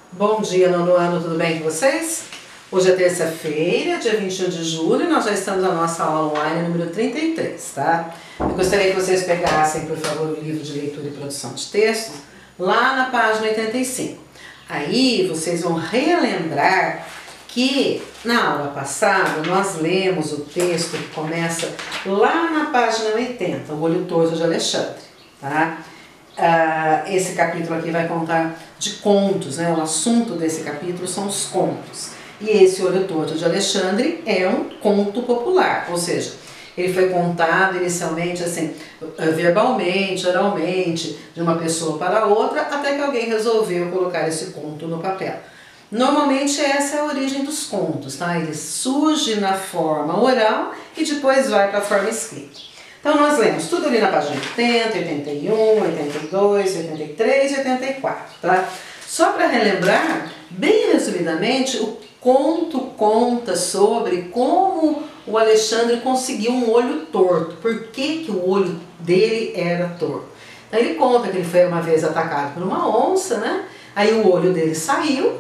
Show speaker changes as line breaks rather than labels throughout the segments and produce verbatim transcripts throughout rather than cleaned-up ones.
Bom dia, nono ano, tudo bem com vocês? Hoje é terça-feira, dia vinte e um de julho, e nós já estamos na nossa aula online número trinta e três, tá? Eu gostaria que vocês pegassem, por favor, o livro de leitura e produção de textos, lá na página oitenta e cinco. Aí vocês vão relembrar que na aula passada nós lemos o texto que começa lá na página oitenta, O Olho Torto de Alexandre, tá? Uh, esse capítulo aqui vai contar de contos, né? O assunto desse capítulo são os contos. E esse Olho Torto de Alexandre é um conto popular, ou seja, ele foi contado inicialmente assim, verbalmente, oralmente, de uma pessoa para outra, até que alguém resolveu colocar esse conto no papel. Normalmente essa é a origem dos contos, tá? Ele surge na forma oral e depois vai para a forma escrita. Então nós lemos tudo ali na página oitenta, oitenta e um, oitenta e dois, oitenta e três e oitenta e quatro, tá? Só para relembrar, bem resumidamente, o conto conta sobre como o Alexandre conseguiu um olho torto. Por que que o olho dele era torto? Então ele conta que ele foi uma vez atacado por uma onça, né? Aí o olho dele saiu,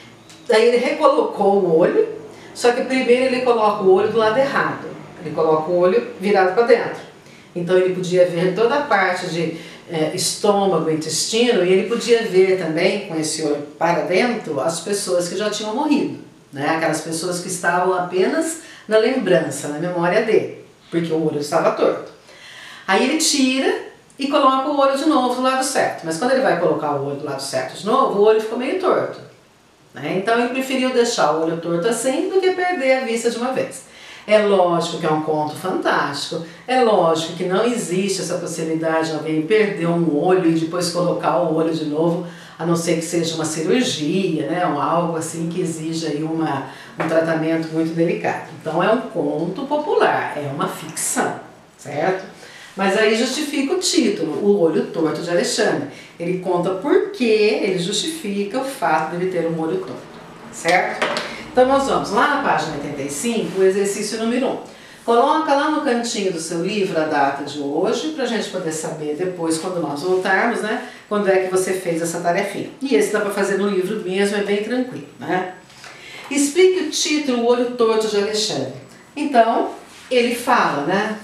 daí ele recolocou o olho, só que primeiro ele coloca o olho do lado errado. Ele coloca o olho virado para dentro. Então ele podia ver toda a parte de é, estômago, intestino, e ele podia ver também, com esse olho para dentro, as pessoas que já tinham morrido, né? Aquelas pessoas que estavam apenas na lembrança, na memória dele, porque o olho estava torto. Aí ele tira e coloca o olho de novo do lado certo, mas quando ele vai colocar o olho do lado certo de novo, o olho ficou meio torto, né? Então ele preferiu deixar o olho torto assim do que perder a vista de uma vez. É lógico que é um conto fantástico, é lógico que não existe essa possibilidade de alguém perder um olho e depois colocar o olho de novo, a não ser que seja uma cirurgia, né, ou algo assim que exija aí uma, um tratamento muito delicado. Então é um conto popular, é uma ficção, certo? Mas aí justifica o título, O Olho Torto de Alexandre. Ele conta por que ele justifica o fato de ele ter um olho torto, certo? Então nós vamos lá na página oitenta e cinco, o exercício número um. Coloca lá no cantinho do seu livro a data de hoje, para a gente poder saber depois, quando nós voltarmos, né, quando é que você fez essa tarefinha. E esse dá para fazer no livro mesmo, é bem tranquilo, né? Explique o título, O Olho Torto de Alexandre. Então, ele fala, né,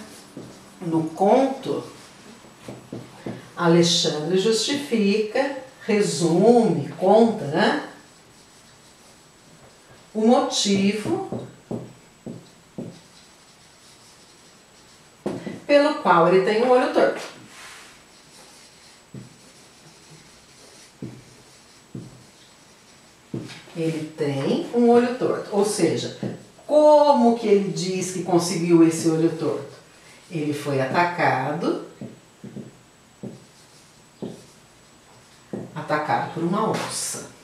no conto, Alexandre justifica, resume, conta, né, o motivo pelo qual ele tem um olho torto. Ele tem um olho torto, ou seja, como que ele diz que conseguiu esse olho torto? Ele foi atacado, atacado por uma onça.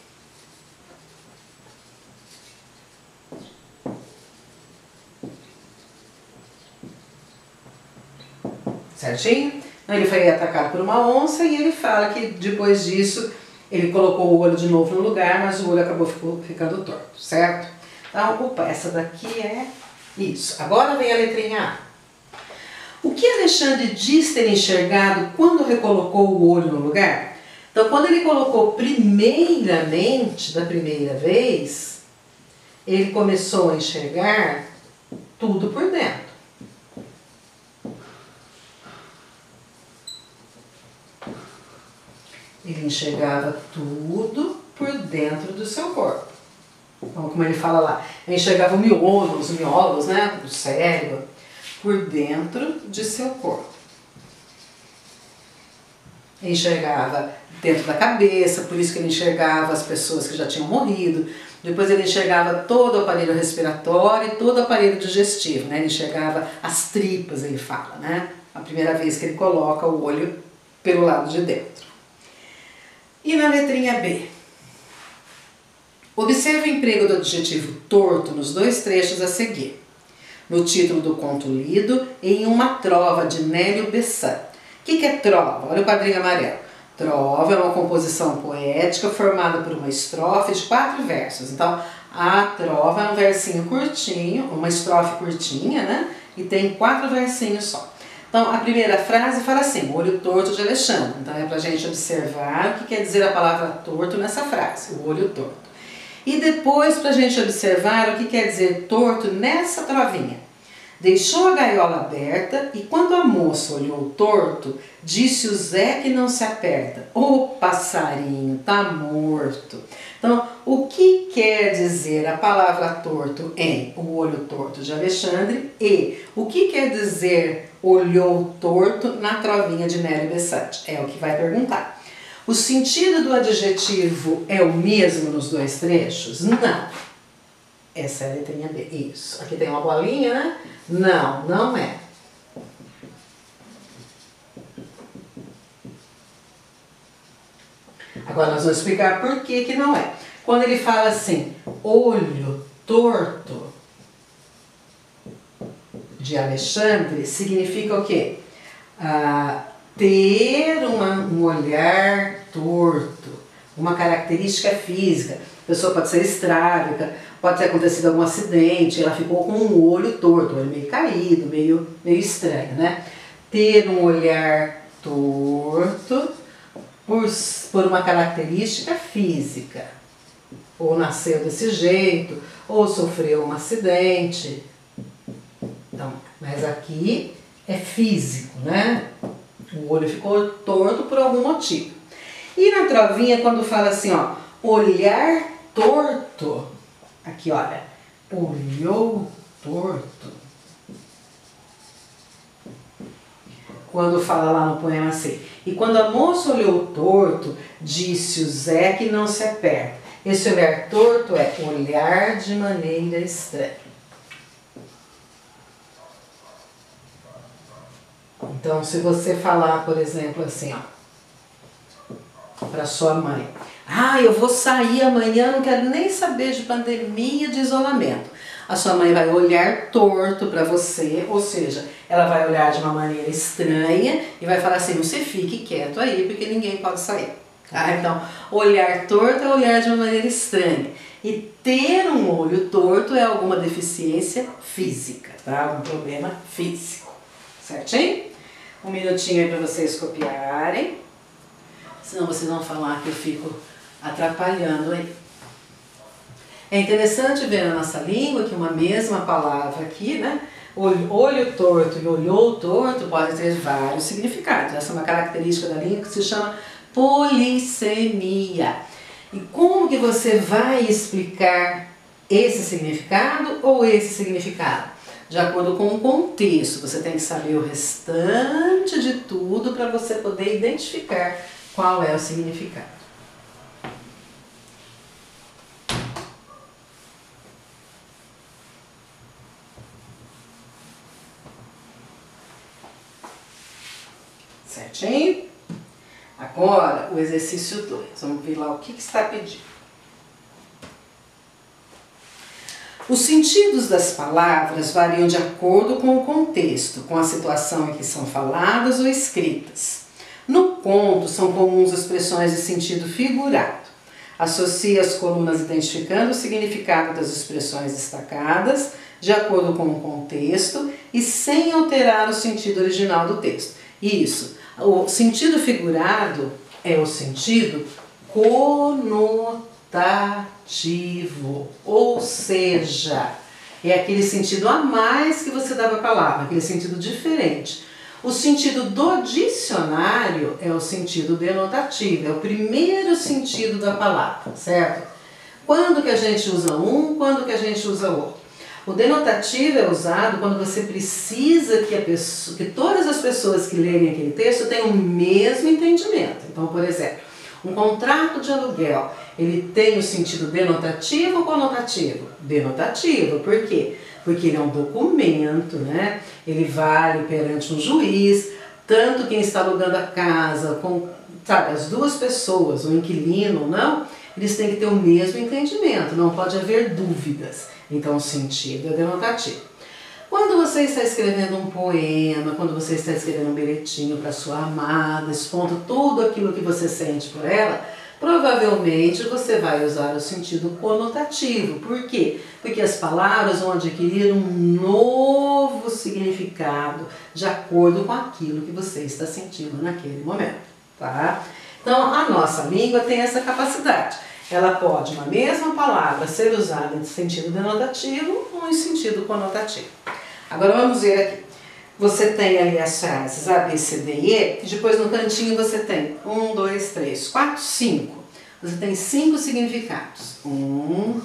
Certinho? Então ele foi atacado por uma onça e ele fala que depois disso ele colocou o olho de novo no lugar, mas o olho acabou ficou, ficando torto, certo? Então, opa, essa daqui é isso. Agora vem a letrinha A. O que Alexandre diz ter enxergado quando recolocou o olho no lugar? Então, quando ele colocou primeiramente, da primeira vez, ele começou a enxergar tudo por dentro. Ele enxergava tudo por dentro do seu corpo. Então, como ele fala lá, ele enxergava o miolo, os miolos, né, do cérebro, por dentro de seu corpo. Ele enxergava dentro da cabeça, por isso que ele enxergava as pessoas que já tinham morrido. Depois ele enxergava todo o aparelho respiratório e todo o aparelho digestivo, né? Ele enxergava as tripas, ele fala, né? A primeira vez que ele coloca o olho pelo lado de dentro. E na letrinha B? Observe o emprego do adjetivo torto nos dois trechos a seguir. No título do conto lido e em uma trova de Nélio Bessan. O que que é trova? Olha o quadrinho amarelo. Trova é uma composição poética formada por uma estrofe de quatro versos. Então, a trova é um versinho curtinho, uma estrofe curtinha, né? E tem quatro versinhos só. Então, a primeira frase fala assim, o olho torto de Alexandre. Então, é para a gente observar o que quer dizer a palavra torto nessa frase, o olho torto. E depois, para a gente observar o que quer dizer torto nessa trovinha. Deixou a gaiola aberta e quando a moça olhou torto, disse o Zé que não se aperta. O passarinho tá morto. Então, o que quer dizer a palavra torto em O Olho Torto de Alexandre e o que quer dizer olhou torto na trovinha de Nelly Bessante? É o que vai perguntar. O sentido do adjetivo é o mesmo nos dois trechos? Não. Essa é a letrinha B. Isso. Aqui tem uma bolinha, né? Não, não é. Agora nós vamos explicar por que que não é. Quando ele fala assim, olho torto de Alexandre, significa o quê? Ah, ter uma, um olhar torto, uma característica física. A pessoa pode ser estrábica, pode ter acontecido algum acidente, ela ficou com um olho torto, um olho meio caído, meio, meio estranho, né? Ter um olhar torto por, por uma característica física. Ou nasceu desse jeito, ou sofreu um acidente. Então, mas aqui é físico, né? O olho ficou torto por algum motivo. E na trovinha, quando fala assim, ó, olhar torto, aqui olha, olhou torto. Quando fala lá no poema assim, e quando a moça olhou torto, disse o Zé que não se aperta. Esse olhar torto é olhar de maneira estranha. Então, se você falar, por exemplo, assim, ó, para sua mãe, ah, eu vou sair amanhã, não quero nem saber de pandemia, de isolamento. A sua mãe vai olhar torto para você, ou seja, ela vai olhar de uma maneira estranha e vai falar assim, você fique quieto aí, porque ninguém pode sair. Tá? Então, olhar torto é olhar de uma maneira estranha. E ter um olho torto é alguma deficiência física, tá? Algum problema físico. Certinho? Um minutinho aí para vocês copiarem. Senão vocês vão falar que eu fico atrapalhando aí. É interessante ver na nossa língua que uma mesma palavra aqui, né? Olho, olho torto e olhou torto pode ter vários significados. Essa é uma característica da língua que se chama polissemia. E como que você vai explicar esse significado ou esse significado? De acordo com o contexto, você tem que saber o restante de tudo para você poder identificar qual é o significado. Certinho? Agora, o exercício dois. Vamos ver lá o que, que está pedindo. Os sentidos das palavras variam de acordo com o contexto, com a situação em que são faladas ou escritas. No conto, são comuns expressões de sentido figurado. Associe as colunas identificando o significado das expressões destacadas, de acordo com o contexto e sem alterar o sentido original do texto. Isso. O sentido figurado é o sentido conotativo, ou seja, é aquele sentido a mais que você dá para a palavra, aquele sentido diferente. O sentido do dicionário é o sentido denotativo, é o primeiro sentido da palavra, certo? Quando que a gente usa um, quando que a gente usa outro? O denotativo é usado quando você precisa que, a pessoa, que todas as pessoas que lerem aquele texto tenham o mesmo entendimento. Então, por exemplo, um contrato de aluguel, ele tem o sentido denotativo ou conotativo? Denotativo. Por quê? Porque ele é um documento, né? Ele vale perante um juiz, tanto quem está alugando a casa, com, sabe, as duas pessoas, o inquilino ou não, eles têm que ter o mesmo entendimento, não pode haver dúvidas. Então, o sentido é denotativo. Quando você está escrevendo um poema, quando você está escrevendo um bilhetinho para sua amada, expondo tudo aquilo que você sente por ela, Provavelmente você vai usar o sentido conotativo. Por quê? Porque as palavras vão adquirir um novo significado de acordo com aquilo que você está sentindo naquele momento, tá? Então, a nossa língua tem essa capacidade. Ela pode, uma mesma palavra, ser usada em sentido denotativo ou em sentido conotativo. Agora vamos ver aqui. Você tem ali as frases A, B, C, D e E, e depois no cantinho você tem um, dois, três, quatro, cinco. Você tem cinco significados. Um,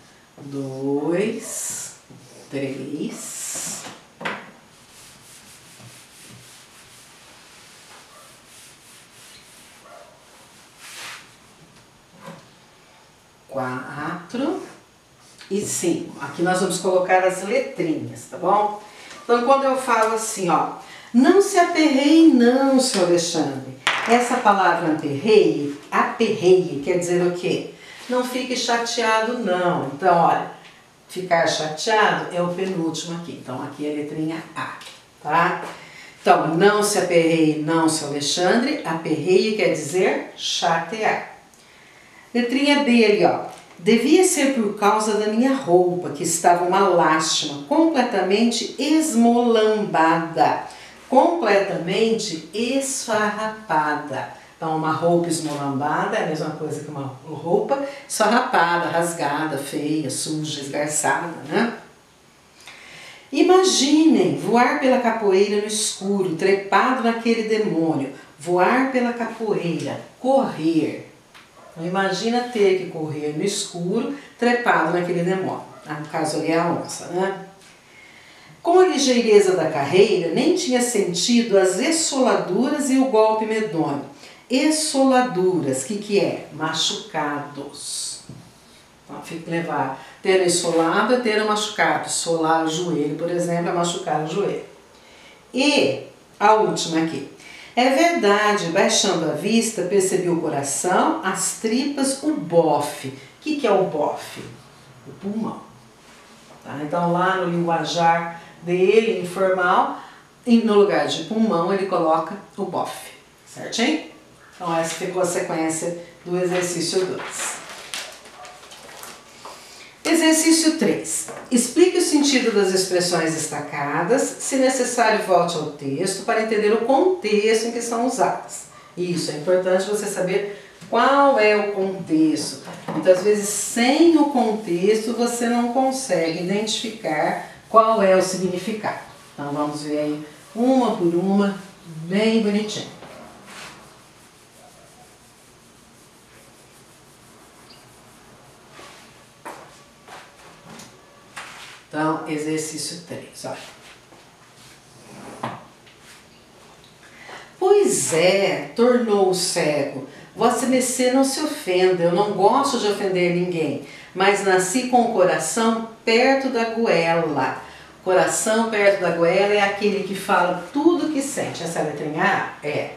dois, três, quatro e cinco. Aqui nós vamos colocar as letrinhas, tá bom? Então, quando eu falo assim, ó, não se aperreie não, seu Alexandre. Essa palavra aperreie, aperreie, quer dizer o quê? Não fique chateado não. Então, olha, ficar chateado é o penúltimo aqui. Então, aqui é a letrinha A, tá? Então, não se aperreie não, seu Alexandre. Aperreie quer dizer chatear. Letrinha B ali, ó. Devia ser por causa da minha roupa, que estava uma lástima, completamente esmolambada, completamente esfarrapada. Então, uma roupa esmolambada é a mesma coisa que uma roupa esfarrapada, rasgada, feia, suja, esgarçada, né? Imaginem voar pela capoeira no escuro, trepado naquele demônio, voar pela capoeira, correr. Então, imagina ter que correr no escuro, trepado naquele demônio. No caso ali é a onça, né? Com a ligeireza da carreira, nem tinha sentido as essoladuras e o golpe medonho. Essoladuras, o que que é? Machucados. Então, fica levar. Ter essolado é ter machucado. Solar o joelho, por exemplo, é machucar o joelho. E a última aqui. É verdade, baixando a vista, percebi o coração, as tripas, o bofe. O que que é o bofe? O pulmão. Tá? Então, lá no linguajar dele, informal, no lugar de pulmão, ele coloca o bofe. Certinho? Então, essa ficou a sequência do exercício dois. Exercício três. Explique o sentido das expressões destacadas. Se necessário, volte ao texto para entender o contexto em que são usadas. Isso, é importante você saber qual é o contexto. Muitas vezes, sem o contexto, você não consegue identificar qual é o significado. Então, vamos ver aí uma por uma, bem bonitinho. Então, exercício três, olha. Pois é, tornou o cego. Vossa Mercê não se ofenda, eu não gosto de ofender ninguém, mas nasci com o coração perto da goela. Coração perto da goela é aquele que fala tudo o que sente. Essa letrinha A é.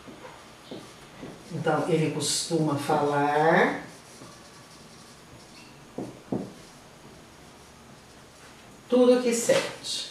Então, ele costuma falar tudo o que sente.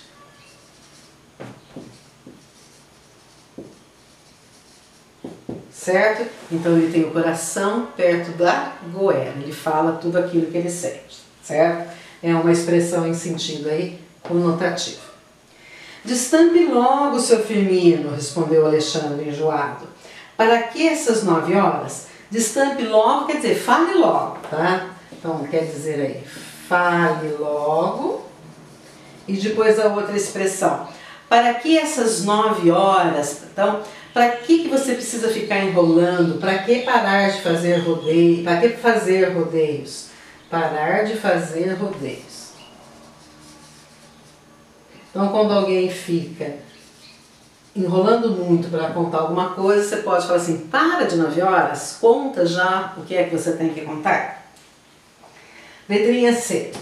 Certo? Então ele tem o coração perto da goela. Ele fala tudo aquilo que ele sente. Certo? É uma expressão em sentido aí conotativo. Destampe logo, seu Firmino, respondeu Alexandre enjoado. Para que essas nove horas? Destampe logo quer dizer fale logo, tá? Então quer dizer aí, fale logo. E depois a outra expressão. Para que essas nove horas? Então, para que, que você precisa ficar enrolando? Para que parar de fazer rodeio? Para que fazer rodeios? Parar de fazer rodeios. Então, quando alguém fica enrolando muito para contar alguma coisa, você pode falar assim, para de nove horas, conta já o que é que você tem que contar. Letrinha C.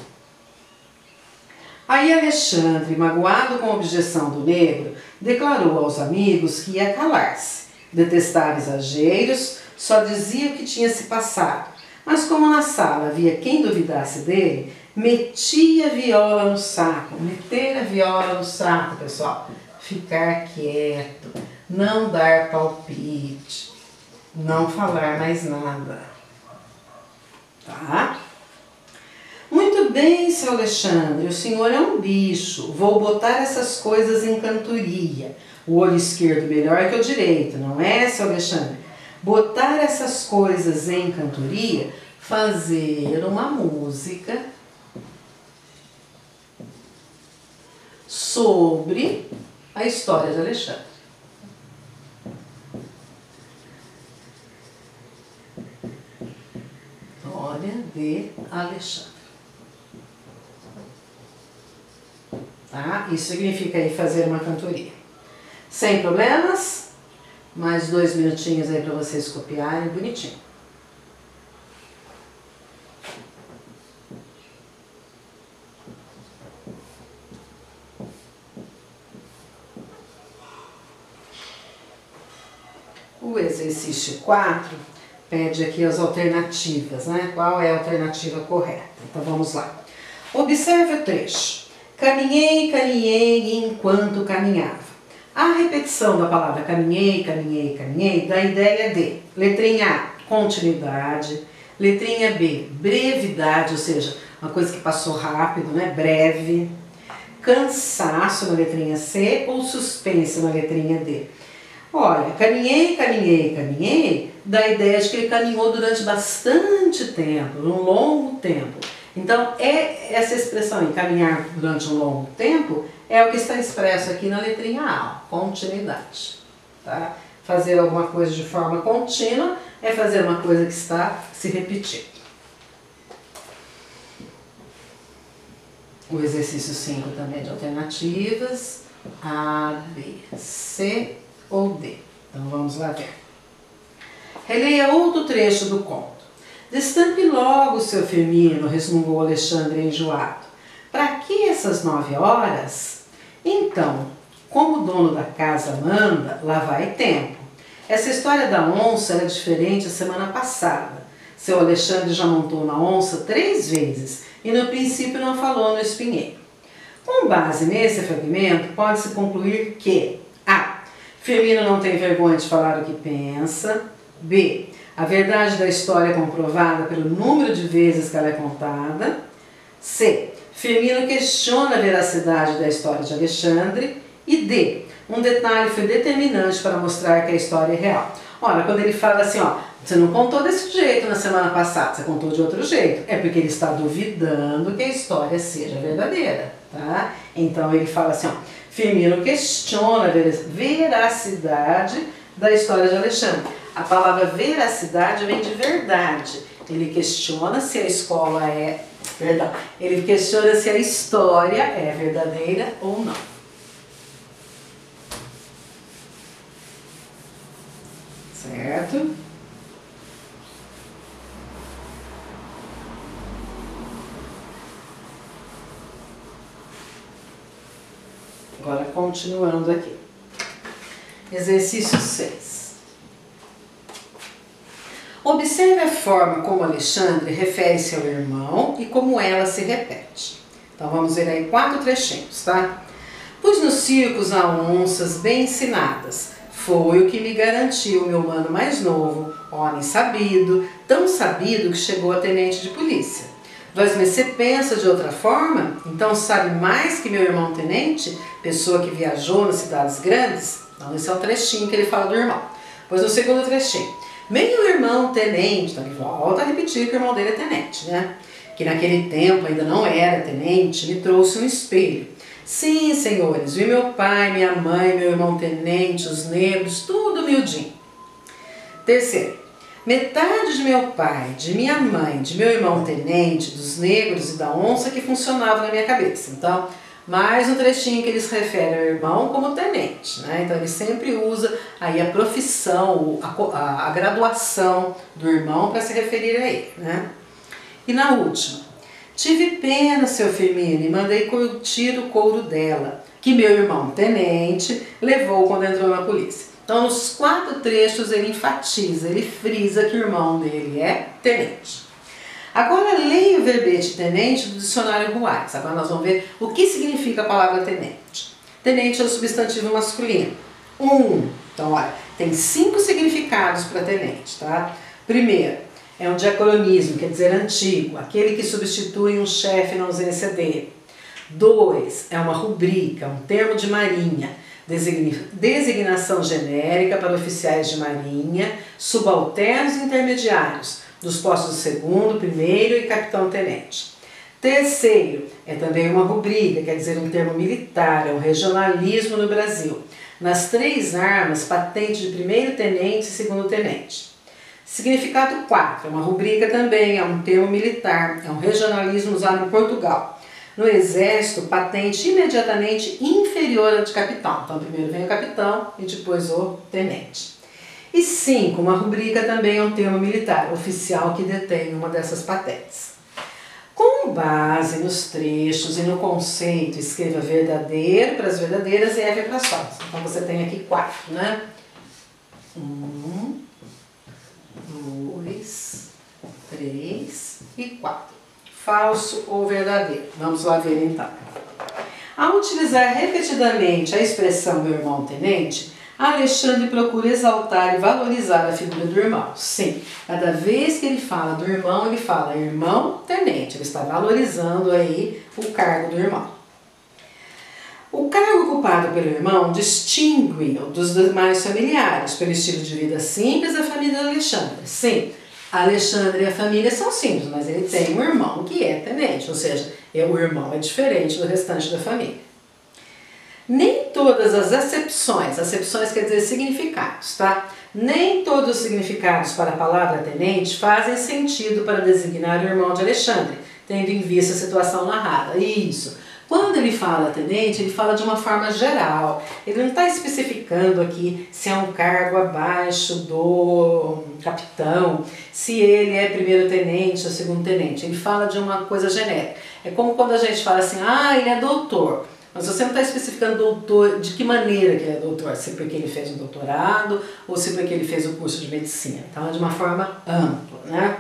Aí Alexandre, magoado com a objeção do negro, declarou aos amigos que ia calar-se. Detestava exageros, só dizia o que tinha se passado. Mas como na sala havia quem duvidasse dele, metia a viola no saco. Meter a viola no saco, pessoal. Ficar quieto, não dar palpite, não falar mais nada. tá? Muito bem, seu Alexandre, o senhor é um bicho. Vou botar essas coisas em cantoria. O olho esquerdo melhor que o direito, não é, seu Alexandre? Botar essas coisas em cantoria, fazer uma música sobre a história de Alexandre. História de Alexandre. Tá? Isso significa aí fazer uma cantoria. Sem problemas? Mais dois minutinhos aí para vocês copiarem bonitinho. O exercício quatro pede aqui as alternativas, né? Qual é a alternativa correta? Então vamos lá. Observe o trecho. Caminhei, caminhei enquanto caminhava. A repetição da palavra caminhei, caminhei, caminhei dá a ideia de letrinha A, continuidade, letrinha B, brevidade, ou seja, uma coisa que passou rápido, né? Breve, cansaço na letrinha C ou suspense na letrinha D. Olha, caminhei, caminhei, caminhei, dá a ideia de que ele caminhou durante bastante tempo, um longo tempo. Então, é essa expressão aí, caminhar durante um longo tempo, é o que está expresso aqui na letrinha A, continuidade. Tá? Fazer alguma coisa de forma contínua é fazer uma coisa que está se repetindo. O exercício cinco também é de alternativas, A, B, C ou D. Então vamos lá ver. Releia outro trecho do conto. Destampe logo, seu Firmino, resmungou Alexandre enjoado. Para que essas nove horas? Então, como o dono da casa manda, lá vai tempo. Essa história da onça era diferente a semana passada. Seu Alexandre já montou na onça três vezes e no princípio não falou no espinheiro. Com base nesse fragmento, pode-se concluir que A. Firmino não tem vergonha de falar o que pensa. B. A verdade da história é comprovada pelo número de vezes que ela é contada. C. Firmino questiona a veracidade da história de Alexandre. E D. Um detalhe foi determinante para mostrar que a história é real. Ora, quando ele fala assim, ó, você não contou desse jeito na semana passada, você contou de outro jeito. É porque ele está duvidando que a história seja verdadeira, tá? Então ele fala assim, ó, Firmino questiona a veracidade da história de Alexandre. A palavra veracidade vem de verdade. Ele questiona se a escola é... Perdão. Ele questiona se a história é verdadeira ou não. Certo? Agora, continuando aqui. Exercício seis. Observe a forma como Alexandre refere-se ao irmão e como ela se repete. Então, vamos ver aí quatro trechinhos, tá? Pois nos circos há onças bem ensinadas. Foi o que me garantiu meu mano mais novo, homem sabido, tão sabido que chegou a tenente de polícia. Vosmecê pensa de outra forma? Então sabe mais que meu irmão tenente, pessoa que viajou nas cidades grandes? Então esse é o trechinho que ele fala do irmão. Pois no segundo trechinho, meu irmão tenente, então ele volta a repetir que o irmão dele é tenente, né? Que naquele tempo ainda não era tenente, me trouxe um espelho. Sim, senhores, vi meu pai, minha mãe, meu irmão tenente, os negros, tudo miudinho. Terceiro, metade de meu pai, de minha mãe, de meu irmão tenente, dos negros e da onça que funcionava na minha cabeça. Então, mais um trechinho que ele se refere ao irmão como tenente, né? Então ele sempre usa aí a profissão, a, a, a graduação do irmão para se referir a ele, né? E na última, tive pena, seu Firmino, e mandei curtir o couro dela, que meu irmão tenente levou quando entrou na polícia. Então nos quatro trechos ele enfatiza, ele frisa que o irmão dele é tenente. Agora leia o verbete tenente do dicionário Ruais. Agora nós vamos ver o que significa a palavra tenente. Tenente é o substantivo masculino. Um. Então olha, tem cinco significados para tenente, tá? Primeiro, é um diacronismo, quer dizer antigo, aquele que substitui um chefe na ausência dele. dois. É uma rubrica, um termo de marinha, designação genérica para oficiais de marinha, subalternos e intermediários, dos postos de segundo, primeiro e capitão-tenente. Terceiro, é também uma rubrica, quer dizer um termo militar, é um regionalismo no Brasil. Nas três armas, patente de primeiro-tenente e segundo-tenente. Significado quatro, é uma rubrica também, é um termo militar, é um regionalismo usado em Portugal. No exército, patente imediatamente inferior à de capitão. Então, primeiro vem o capitão e depois o tenente. E cinco, uma rubrica também é um termo militar, oficial que detém uma dessas patentes. Com base nos trechos e no conceito, escreva verdadeiro para as verdadeiras e F para as falsas. Então, você tem aqui quatro, né? Um, dois, três e quatro. Falso ou verdadeiro. Vamos lá ver então. Ao utilizar repetidamente a expressão meu irmão tenente, Alexandre procura exaltar e valorizar a figura do irmão. Sim, cada vez que ele fala do irmão, ele fala irmão tenente. Ele está valorizando aí o cargo do irmão. O cargo ocupado pelo irmão distingue-o dos demais familiares pelo estilo de vida simples da família de Alexandre. Sim, Alexandre e a família são simples, mas ele tem um irmão que é tenente, ou seja, o irmão é diferente do restante da família. Nem todas as acepções, acepções quer dizer significados, tá? Nem todos os significados para a palavra tenente fazem sentido para designar o irmão de Alexandre, tendo em vista a situação narrada. Isso. Quando ele fala tenente, ele fala de uma forma geral. Ele não está especificando aqui se é um cargo abaixo do capitão, se ele é primeiro tenente ou segundo tenente. Ele fala de uma coisa genérica. É como quando a gente fala assim, ah, ele é doutor. Mas você não está especificando doutor, de que maneira que ele é doutor, se porque ele fez um doutorado ou se porque ele fez o curso de medicina. Então é de uma forma ampla, né?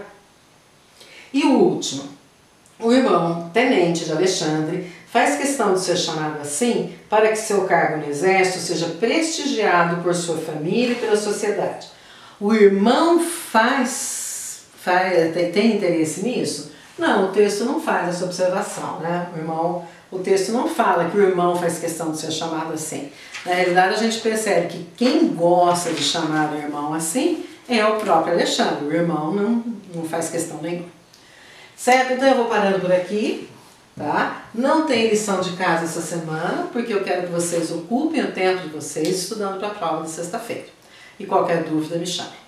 E o último, o irmão tenente de Alexandre faz questão de ser chamado assim para que seu cargo no exército seja prestigiado por sua família e pela sociedade. O irmão faz, faz tem, tem interesse nisso? Não, o texto não faz essa observação, né? O irmão O texto não fala que o irmão faz questão de ser chamado assim. Na realidade, a gente percebe que quem gosta de chamar o irmão assim é o próprio Alexandre. O irmão não, não faz questão nenhuma. Certo? Então eu vou parando por aqui, tá? Não tem lição de casa essa semana, porque eu quero que vocês ocupem o tempo de vocês estudando para a prova de sexta-feira. E qualquer dúvida me chame.